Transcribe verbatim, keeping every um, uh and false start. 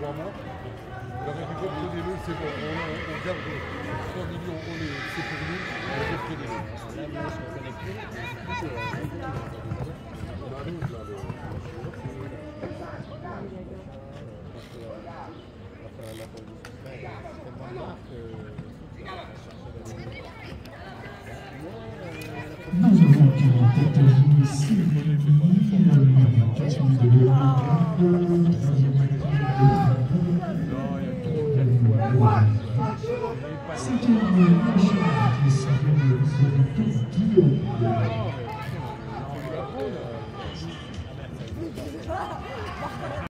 trois mois. La récupère, prenez-le, c'est bon. On, on garde trois millions, on les, c'est pour nous, on les prenez-le. Là, moi, je suis connecté. On arrive là, le... Nous avons pu partager ici l'orientation de c'est une machine qui s'appelle